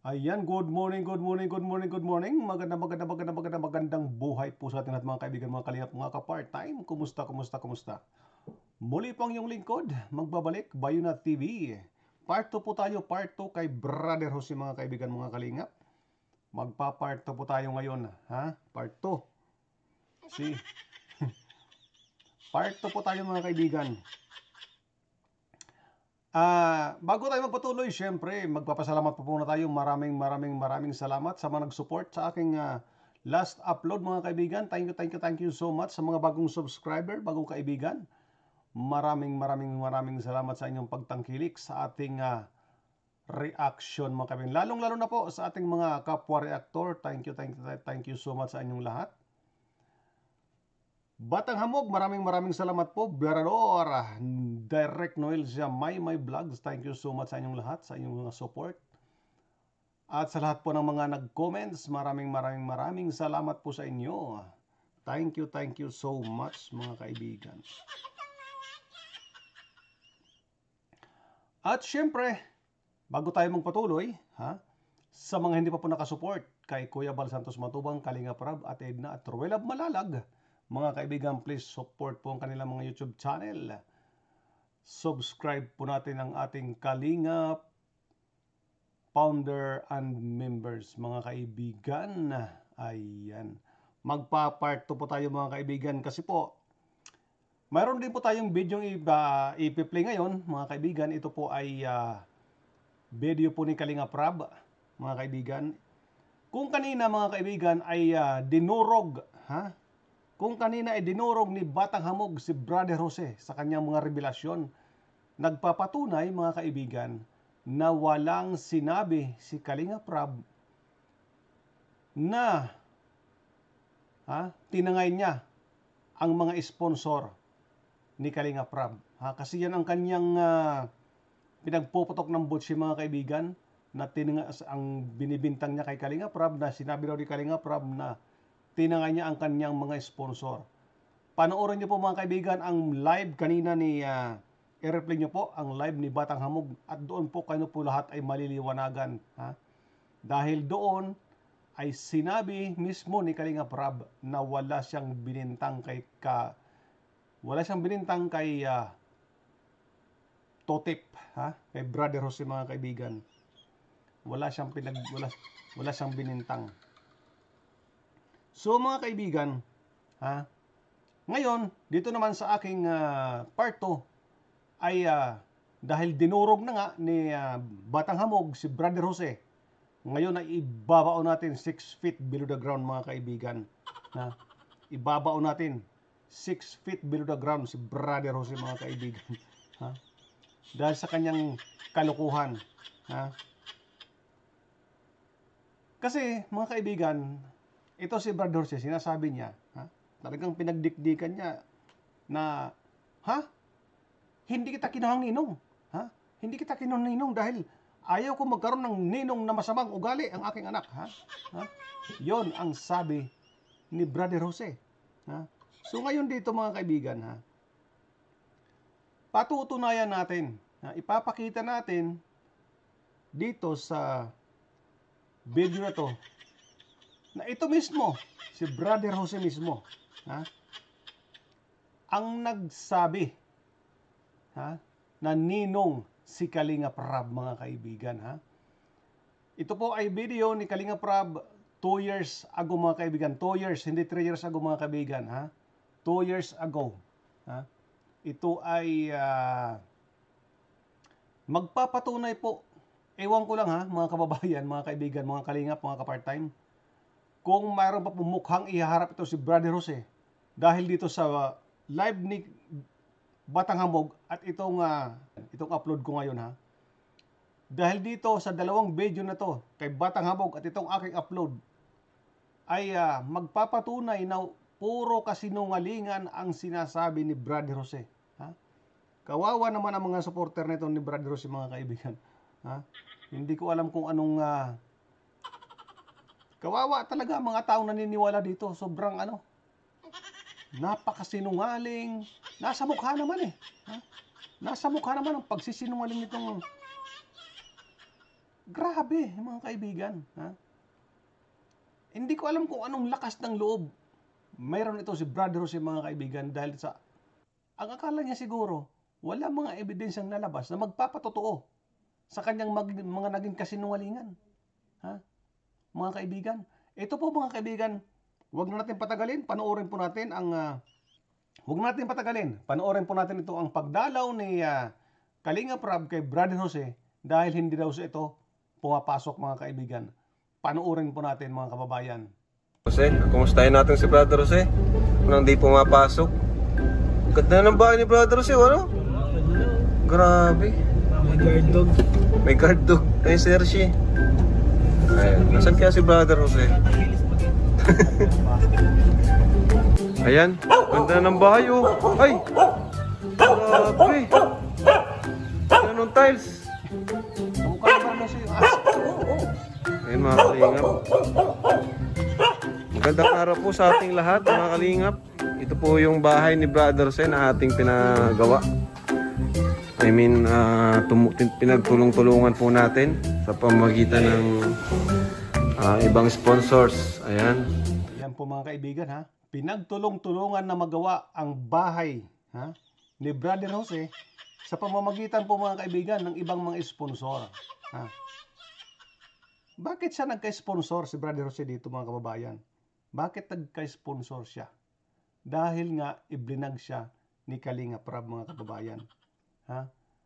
Ayan, good morning, good morning, good morning, good morning. Magandang buhay po sa ating lahat mga kaibigan, mga kalingap, mga ka-part-time. Kumusta? Muli po ang iyong lingkod, magbabalik, Bayuna TV. Part 2 po tayo, part 2 kay Brother Jose mga kaibigan, mga kalingap. Magpa-part 2 po tayo ngayon, ha? Part 2. Si Part 2 po tayo mga kaibigan. Bago tayo magpatuloy, syempre, magpapasalamat po muna tayo. Maraming salamat sa mga nag-support sa aking last upload mga kaibigan. Thank you so much sa mga bagong subscriber, bagong kaibigan. Maraming salamat sa inyong pagtangkilik sa ating reaction mga kaibigan. Lalong-lalo na po sa ating mga kapwa-reactor. Thank you so much sa inyong lahat. Batang Hamog, maraming salamat po. Berador, Direct Noel siya, My Vlogs. Thank you so much sa inyong lahat, sa inyong mga support. At sa lahat po ng mga nag-comments, maraming salamat po sa inyo. Thank you so much mga kaibigan. At syempre, bago tayo magpatuloy, sa mga hindi pa po nakasupport kay Kuya Bal Santos Matubang, Kalinga Prab, at Edna at Ruelab Malalag, mga kaibigan, please support po ang kanilang mga YouTube channel. Subscribe po natin ang ating Kalinga founder and members, mga kaibigan. Ayan. Magpa-part 2 po tayo mga kaibigan kasi po mayroon din po tayong video ipi-play ngayon mga kaibigan. Ito po ay video po ni Kalinga Prab mga kaibigan. Kung kanina mga kaibigan ay dinurog, Kung kanina ay dinurog ni Batang Hamog si Brother Jose sa kanyang mga revelasyon, nagpapatunay mga kaibigan na walang sinabi si Kalinga Prab na tinangay niya ang mga sponsor ni Kalinga Prab. Kasi yan ang kanyang pinagpuputok ng butsi mga kaibigan, na ang binibintang niya kay Kalinga Prab, na sinabi daw ni Kalinga Prab na tinangay niya ang kanyang mga sponsor. Panoorin niyo po mga kaibigan ang live kanina ni i-replay niyo po ang live ni Batang Hamog at doon po kayo po lahat ay maliliwanagan. Dahil doon ay sinabi mismo ni Kalinga Prab na wala siyang binintang kay Totip, kay Brother Jose mga kaibigan. Wala siyang binintang. So mga kaibigan, ngayon, dito naman sa aking part 2 ay dahil dinurog na nga ni Batang Hamog si Brother Jose, ngayon ay ibabao natin 6 feet below the ground mga kaibigan. Ibabao natin 6 feet below the ground si Brother Jose mga kaibigan. Dahil sa kanyang kalukuhan. Kasi mga kaibigan, ito si Brother Jose, sinasabi niya, talagang pinagdikdikan niya na, hindi kita kinuhang ninong. Hindi kita kinuhang ninong dahil ayaw ko magkaroon ng ninong na masamang ugali ang aking anak. Yon ang sabi ni Brother Jose. So ngayon dito mga kaibigan, patutunayan natin, ipapakita natin dito sa video na to, na ito mismo, si Brother Jose mismo, ang nagsabi, na ninong si Kalinga Prab mga kaibigan. Ito po ay video ni Kalinga Prab 2 years ago mga kaibigan. 2 years, hindi 3 years ago mga kaibigan. 2 years ago. Ito ay magpapatunay po. Ewan ko lang mga kababayan, mga kaibigan, mga kalingap, mga ka-part-time, kung mayroon pa pumukhang ihaharap ito si Brother Jose dahil dito sa live ni Batang Hamog at itong upload ko ngayon. Dahil dito sa dalawang video na to, kay Batang Hamog at itong aking upload, ay magpapatunay na puro kasinungalingan ang sinasabi ni Brother Jose. Kawawa naman ang mga supporter nito ni Brother Jose mga kaibigan. Hindi ko alam kung anong kawawa talaga ang mga taong naniniwala dito. Sobrang napakasinungaling. Nasa mukha naman Nasa mukha naman ang pagsisinungaling nitong Grabe, mga kaibigan. Ha? Hindi ko alam kung anong lakas ng loob mayroon ito si Brother Jose, mga kaibigan, dahil sa ang akala niya siguro wala mga ebidensyang lalabas na magpapatotoo sa kanyang mga naging kasinungalingan. Ha? Mga kaibigan, ito po mga kaibigan, huwag na natin patagalin, panoorin po natin ito ang pagdalaw ni Kalinga Prab kay Brother Jose, dahil hindi daw sa ito pumapasok, mga kaibigan. Panoorin po natin, mga kababayan. Jose, kumustahin natin si Brother Jose nang di pumapasok. Ganda ng bahay ni Brother Jose, ano? Grabe. May guard dog. May guard dog. Ay, Sergi. Ayan, nasan kaya si Brother Jose? Ayan, ganda ng bahay, oh. Ay! Grabe. Anong tiles? Mukha na ba siya yung aso? Ayan, mga kalingap. Magandang araw po sa ating lahat, mga kalingap. Ito po yung bahay ni Brother Jose na ating pinagawa. Pinagtulong-tulungan po natin sa pamamagitan ng ibang sponsors. Ayan. Yan po, mga kaibigan, ha. Pinagtulong-tulungan na magawa ang bahay, ha, ni Brother Jose sa pamamagitan po, mga kaibigan, ng ibang mga sponsor. Ha. Bakit siya nagka-sponsor si Brother Jose dito, mga kababayan? Bakit nagka-sponsor siya? Dahil nga iblinag siya ni Kalinga Prab, mga kababayan. Ha?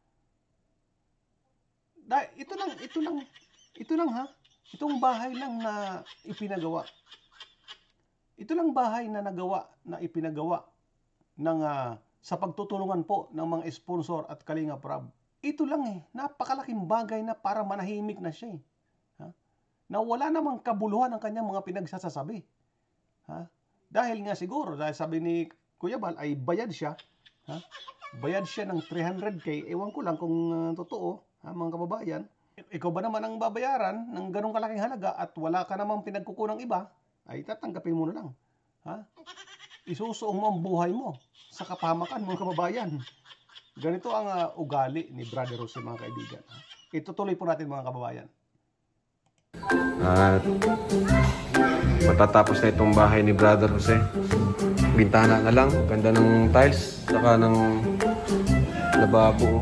Ito lang ha. Itong bahay lang na ipinagawa. Ito lang bahay na ipinagawa ng sa pagtutulungan po ng mga sponsor at Kalinga Prab. Ito lang napakalaking bagay na para manahimik na siya. Ha? Na wala namang kabuluhan ang kanyang mga pinagsasasabi. Ha? Dahil nga siguro, dahil sabi ni Kuya Bal ay bayad siya. Ha? Bayad siya ng 300k. Ewan ko lang kung totoo, ha, mga kababayan. Ikaw ba naman ang babayaran ng ganong kalaking halaga at wala ka namang pinagkukunang iba, ay tatanggapin mo na lang. Ha? Isusuong mo ang buhay mo sa kapahamakan, mga kababayan. Ganito ang ugali ni Brother Jose, mga kaibigan. Itutuloy po natin, mga kababayan. At matatapos na itong bahay ni Brother Jose. Bintana na lang, ganda ng tiles, saka ng lababo.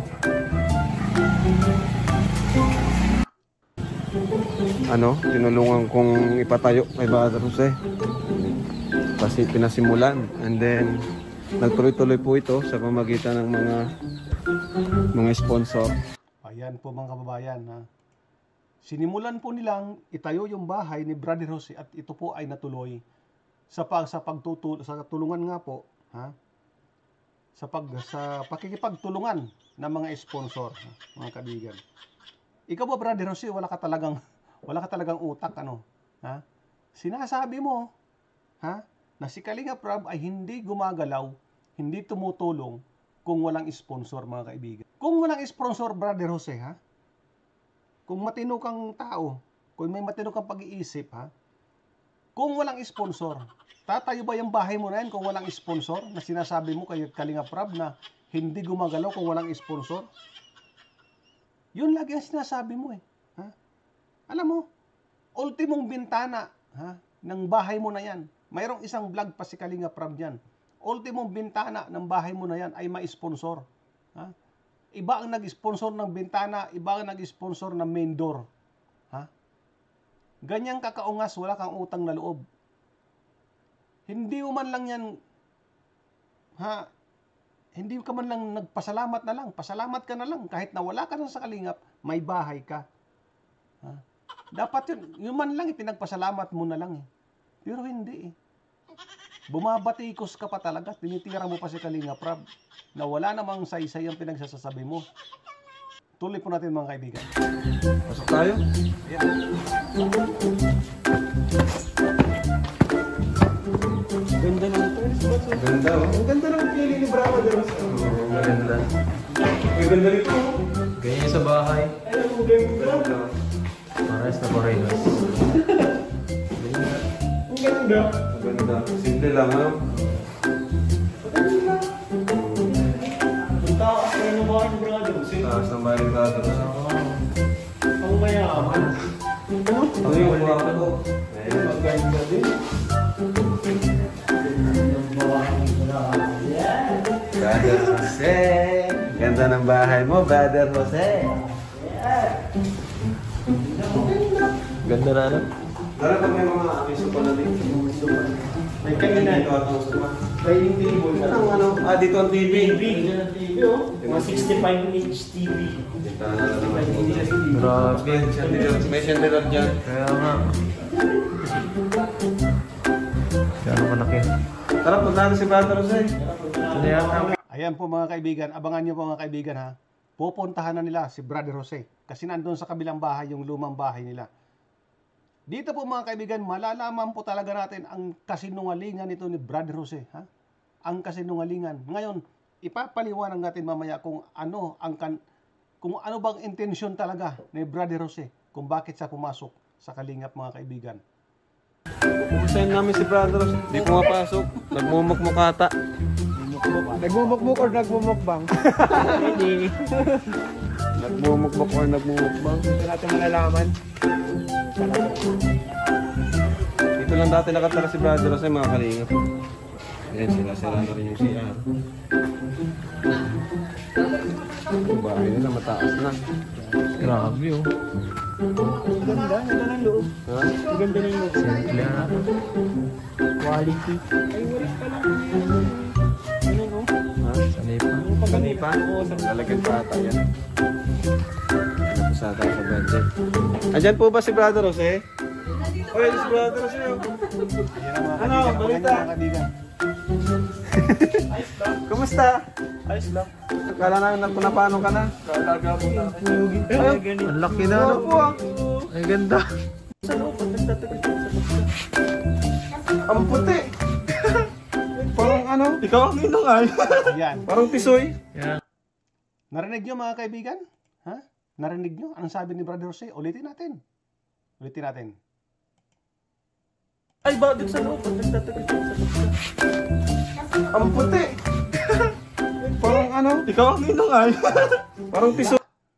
Tinulungan kong ipatayo kay Brother Jose. Kasi pinasimulan, and then nagtuloy-tuloy po ito sa pamamagitan ng mga sponsor. Ayan po, mga kababayan, ha. Sinimulan po nilang itayo yung bahay ni Brother Jose at ito po ay natuloy sa tulungan nga po, ha? Sa pakikipagtulungan ng mga sponsor, ha, mga kaibigan. Ikaw ba, Brother Jose, wala ka talagang utak, ano? Ha? Sinasabi mo, ha, na si Kalinga Prab ay hindi gumagalaw, hindi tumutulong kung walang sponsor, mga kaibigan. Kung walang sponsor, Brother Jose, ha? Kung matino kang tao, kung may matino kang pag-iisip, ha? Kung walang sponsor, tatayo ba yung bahay mo na yan kung walang sponsor? Na sinasabi mo kay Kalinga Prab na hindi gumagalaw kung walang sponsor? Yun lagi ang sinasabi mo, ha? Alam mo, ultimong bintana, ha, ng bahay mo na yan. Mayroong isang vlog pa si Kalinga Prab dyan. Ultimong bintana ng bahay mo na yan ay ma-sponsor. Ha? Iba ang nag-sponsor ng bintana, iba ang nag-sponsor ng main door. Ha? Ganyang kakaungas, wala kang utang na loob. Hindi mo man lang yan, ha? Hindi ka man lang nagpasalamat na lang. Pasalamat ka na lang. Kahit na wala ka na sa kalingap, may bahay ka. Ha? Dapat yun man lang, pinagpasalamat mo na lang. Pero hindi. Bumabatikos ka pa talaga. Tinitira mo pa si Kalinga Prab na wala namang saysay ang pinagsasasabi mo. Tuloy po natin, mga kaibigan. Pasok tayo. Yeah. Ganda ng tiles. Ganda, oh. Ang ganda ng pili ni Brother Jose. Maganda. Ang ganda nito. Ganyan sa bahay. Ay, ang ganda. Pares na Correos. Ang ganda. Maganda. Simple lang, ha? Ang taas pa rin ng bahay ni Brother Jose. Taas ng bahay ni Brother Jose. Ang mayaman. Ano? Ito yung kwarto. Ayan. Maganda din. Brother Jose. Ganda ng bahay mo, Brother Jose. Ganda na ano? Tara pag may mga aviso pa na dito. May kainan. Dito at ang sama. Dining table na. Anong ano? Ah, dito ang TV. TV. Yan ang TV, oh. Mga 65-inch TV. Dito na naman. Grabe. May chandelier dyan. Kaya nga. Gano'ng malaki. Tara, punta natin si Brother Jose. Ano yan? Ayan po mga kaibigan, abangan nyo po mga kaibigan ha. Pupuntahan na nila si Brother Jose kasi nandun sa kabilang bahay yung lumang bahay nila. Dito po mga kaibigan, malalaman po talaga natin ang kasinungalingan nito ni Brother Jose. Ha? Ang kasinungalingan. Ngayon, ipapaliwanag natin mamaya kung ano bang intensyon talaga ni Brother Jose kung bakit siya pumasok sa Kalingap mga kaibigan. Pupuntahin namin si Brother Jose. Di pumapasok. Nagmumukmukata. Nagmumukmuk or nagmumukbang? Hindi. Nagmumukbak or nagmumukbang. Ito natin malalaman. Dito lang dati nakatara si Brother Jose, mga kalingap. Ayan, sila na rin yung CR. Yung bahay nila mataas na. Grabe oh. Ganda ng loob. Ha? Ganda ng loob. Simple na. Quality. Ay, walis pa lang. Ano, no? Ha? Sanay pa. Sanay pa? Lalagyan pa ata yan. Tapos ata sa budget. Andyan po ba si Brother Jose? Oy, si Brother Jose. Ayan ang mga Ano, kaibigan, balita? abangan nyo, mga kaibigan. Kumusta? Ayos lang. Kala namin napano ka na. Kalaga mo na. Ayun. Ganito. Ang laki na Ano ano? po ah? Ay ganda. Sa loob, pag nagtatagal sa Ang puti. Parang ano? Ikaw ang ninong ay. Ayan. Parang tisoy. Yan. Narinig nyo mga kaibigan? Ha? Narinig nyo? Anong sabi ni Brother Jose? Ulitin natin. Ulitin natin. Ay, bakit sa loob? Pag nagtatagal sa Ang puti. Parang ano? Ikaw ang ninong ay. Parang tisoy.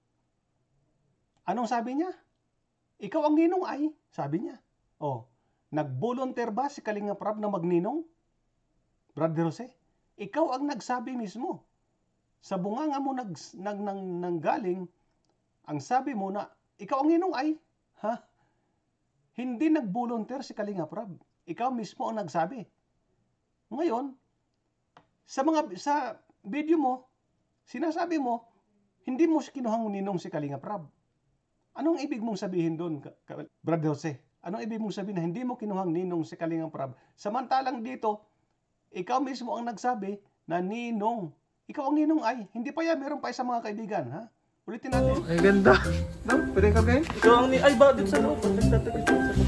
Anong sabi niya? Ikaw ang ninong ay, sabi niya. Oh, nag-volunteer ba si Kalinga Prab na magninong? Brother Jose, ikaw ang nagsabi mismo. Sa bunganga mo nanggaling, ang sabi mo na, ikaw ang ninong ay. Ha? Hindi nag-volunteer si Kalinga Prab. Ikaw mismo ang nagsabi. Ngayon, sa video mo, sinasabi mo, hindi mo kinuhang ninong si Kalinga Prab. Anong ibig mong sabihin doon, Brother Jose? Anong ibig mong sabihin na hindi mo kinuhang ninong si Kalinga Prab? Samantalang dito, ikaw mismo ang nagsabi na ninong. Ikaw ang ninong ay. Hindi pa yan, meron pa isa mga kaibigan. Ha? Ulitin natin. Ay ganda. No? Pwede ka kayo? Ikaw ang ninong. Ay, bakit sa loob? Pag nagtatagal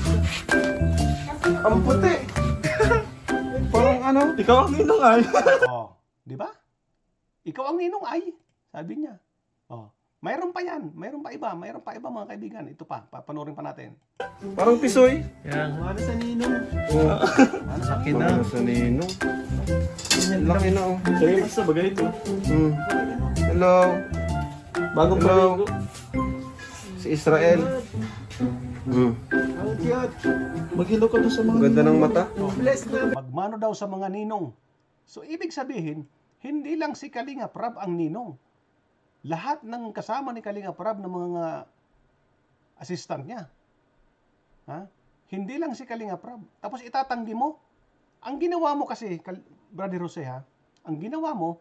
Ang puti. Parang ano? Ikaw ang ninong ay. Oh, di ba? Ikaw ang ninong ay, sabi niya. Oh, mayroon pa yan, mayroon pa iba mga kaibigan. Ito pa, papanoorin pa natin. Parang tisoy. Yan. Ano sa ninong? Oh. Laki na. Parang sa ninong. Laki na oh. Sa'yo, basta ba ganito? Hmm. Hello. Bagong Hello. paligo. Si Israel. Hmm. Ang cute. Maghilo ka doon sa mga Ganda ng mata. Bless na. Magmano daw sa mga ninong. So, ibig sabihin, hindi lang si Kalinga Prab ang ninong. Lahat ng kasama ni Kalinga Prab ng mga assistant niya. Ha? Hindi lang si Kalinga Prab. Tapos itatanggi mo. Ang ginawa mo kasi, Brother Jose ha, ang ginawa mo,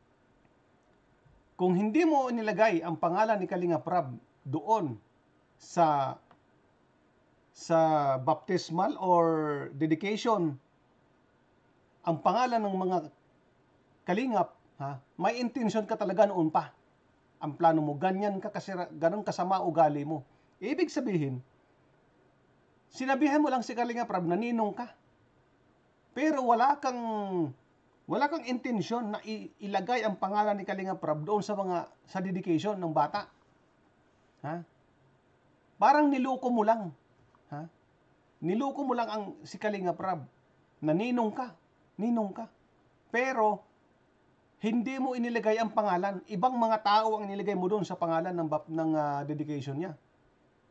kung hindi mo inilagay ang pangalan ni Kalinga Prab doon sa baptismal or dedication, ang pangalan ng mga kalingap, ha, may intention ka talaga noon pa. Ang plano mo, ganyan ka kasi, ganun kasama ugali mo. Ibig sabihin, sinabihan mo lang si Kalinga Prab na ninong ka. Pero wala kang intensyon na ilagay ang pangalan ni Kalinga Prab doon sa dedication ng bata. Ha? Parang niloko mo lang. Ha? Niloko mo lang si Kalinga Prab na ninong ka. Ninong ka. Pero hindi mo inilagay ang pangalan. Ibang mga tao ang inilagay mo doon sa pangalan ng dedication niya.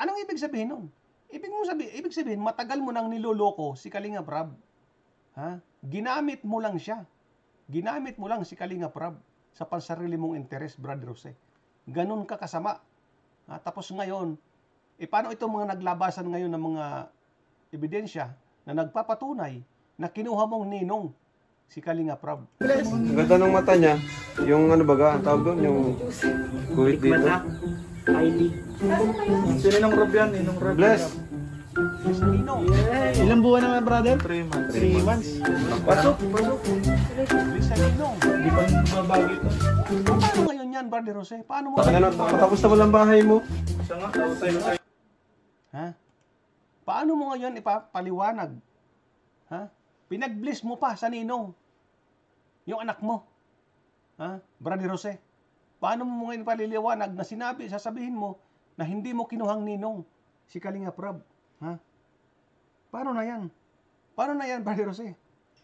Anong ibig sabihin nun? Ibig sabihin, matagal mo nang niloloko si Kalingap Rab. Ha? Ginamit mo lang siya. Ginamit mo lang si Kalingap Rab sa pansarili mong interes, Brother Jose. Ganun ka kasama. Ha? Tapos ngayon, paano itong mga naglabasan ngayon ng mga ebidensya na nagpapatunay na kinuha mong ninong si Kalingap Rab? Ang ganda ng mata niya. Yung ano baga, ang tawag doon, yung kuwit dito. I-League. Sino ng Rob yan? Inong Rob. Bless. Si Ninong. Ilang buwan naman, brother? 3 months. 3 months. Pasok. Si Ninong. Hindi pa mabago ito. Paano ngayon yan, Brother Jose? Paano mo? Ano, patapos na mo lang bahay mo. Siya nga, tayo tayo. Ha? Paano mo ngayon ipapaliwanag? Ha? Pinag-bliss mo pa sa ninong. Yung anak mo. Ha? Brother Jose. Paano mo ngayon paliliwanag na sasabihin mo na hindi mo kinuhang ninong si Kalingap Rab? Ha? Paano na yan? Paano na yan, Brother Jose?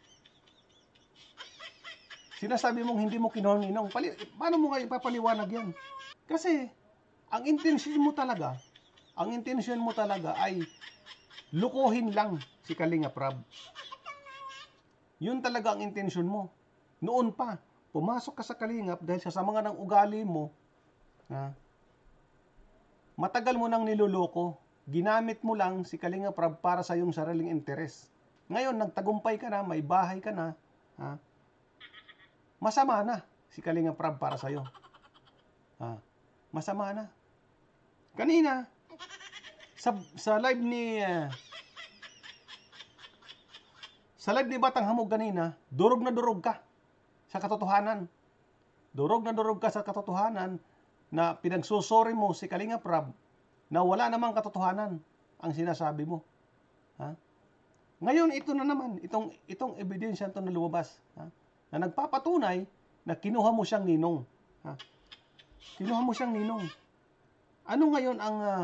Sinasabi mong hindi mo kinuhang ninong. Paano mo ngayon ipapaliwanag yan? Kasi, ang intensyon mo talaga ay lukuhin lang si Kalingap Rab. Yun talaga ang intensyon mo. Noon pa, pumasok ka sa Kalingap dahil sa sama nga ng ugali mo, ha? Matagal mo nang niloloko. Ginamit mo lang si Kalingap Rab para sa iyong sariling interes. Ngayon, nagtagumpay ka na, may bahay ka na, ha? Masama na si Kalingap Rab para sa iyo. Ha? Masama na. Kanina, sa live ni Batang Hamog kanina, durog na durog ka sa katotohanan. Durog na durog ka sa katotohanan na pinagsusori mo si Kalingap Rab na wala namang katotohanan ang sinasabi mo. Ha? Ngayon, ito na naman, itong ebidensya ito na lumabas, ha? Na nagpapatunay na kinuha mo siyang ninong. Ha? Kinuha mo siyang ninong. Ano ngayon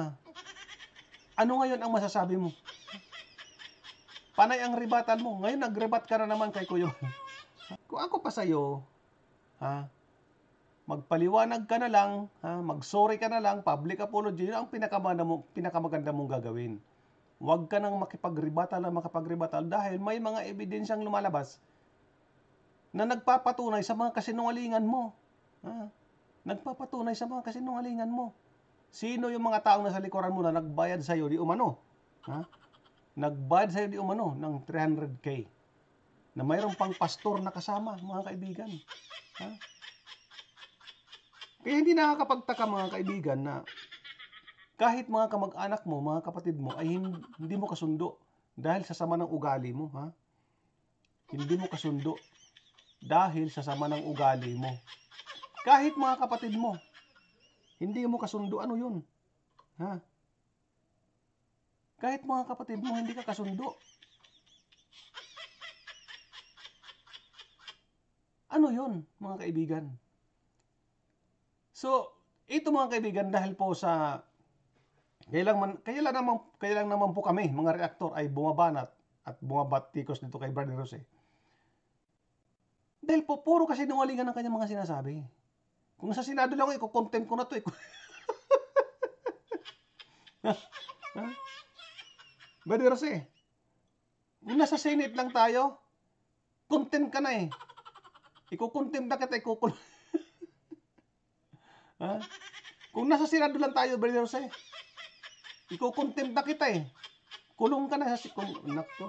ang masasabi mo? Panay ang rebuttal mo. Ngayon nagrebat ka na naman kay Kuya. Kung ako pa sa'yo, ha, magpaliwanag ka na lang, ha, mag-sorry ka na lang, public apology, yun ang pinakamaganda mong gagawin. Huwag ka nang makapagrebattal dahil may mga ebidensyang lumalabas na nagpapatunay sa mga kasinungalingan mo. Ha? Nagpapatunay sa mga kasinungalingan mo. Sino yung mga taong nasa likuran mo na nagbayad sa'yo di umano? Ha? Nagbayad sa'yo di umano ng 300K. Na mayroon pang pastor na kasama, mga kaibigan. Ha? Kaya hindi nakakapagtaka, mga kaibigan, na kahit mga kamag-anak mo, mga kapatid mo, ay hindi mo kasundo dahil sa sama ng ugali mo. Ha? Hindi mo kasundo dahil sa sama ng ugali mo. Kahit mga kapatid mo, hindi mo kasundo, ano yun? Ha? Kahit mga kapatid mo, hindi ka kasundo. Ano yun, mga kaibigan? So, ito mga kaibigan, dahil po sa kaya lang naman po kami, mga reaktor, ay bumabanat at bumabatikos dito kay Brother Jose. Dahil po, puro kasi nungalingan ng kanyang mga sinasabi. Kung sa Senado lang, iko-contempt ko na to. Ha? Brother Jose, kung nasa Senate lang tayo, contempt ka na eh. Iko-contempt na kita, ikukulong. Ha? Kung nasa Senado lang tayo, Brother Jose, iko-contempt na kita eh. Kulong ka na sa nakto.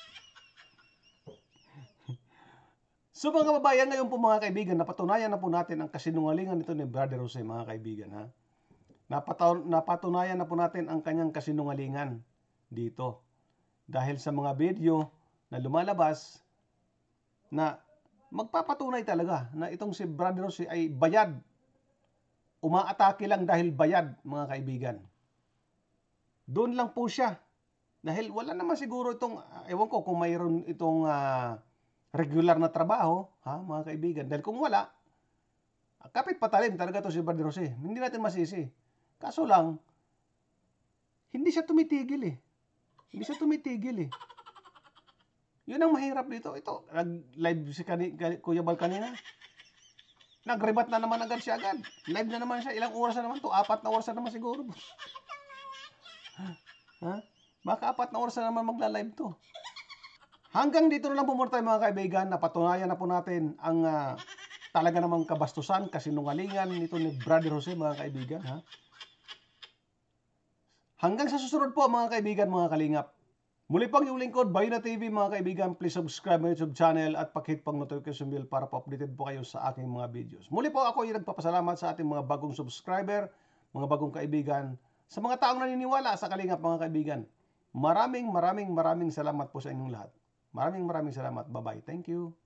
So mga kababayan, ngayon po mga kaibigan, napatunayan na po natin ang kasinungalingan nito ni Brother Jose, mga kaibigan. Ha? Napatunayan na po natin ang kanyang kasinungalingan dito. Dahil sa mga video na lumalabas na magpapatunay talaga na itong si Brother Jose ay bayad. Umaatake lang dahil bayad, mga kaibigan. Doon lang po siya. Dahil wala naman siguro itong, ewan ko kung mayroon itong regular na trabaho, ha, mga kaibigan. Dahil kung wala, kapit patalim talaga to si Brother Jose. Hindi natin masisi. Kaso lang, hindi siya tumitigil eh. Hindi siya tumitigil eh. Yun ang mahirap dito. Ito, nag-live si Kuya Bal kanina. Nag-rebat na naman agad siya agad. Live na naman siya. Ilang oras na naman to? 4 na oras na naman siguro. Ha? Baka 4 na oras na naman magla-live to. Hanggang dito na lang po muna tayo mga kaibigan. Napatunayan na po natin ang talaga namang kabastusan, kasinungalingan nito ni Brother Jose mga kaibigan. Ha? Hanggang sa susunod po mga kaibigan, mga kalingap. Muli pang yung lingkod, Bayuna TV mga kaibigan. Please subscribe my YouTube channel at pakihit pang notification bell para po updated po kayo sa aking mga videos. Muli po ako yung nagpapasalamat sa ating mga bagong subscriber, mga bagong kaibigan, sa mga taong naniniwala sa kalingap mga kaibigan. Maraming salamat po sa inyong lahat. Maraming salamat. Bye-bye. Thank you.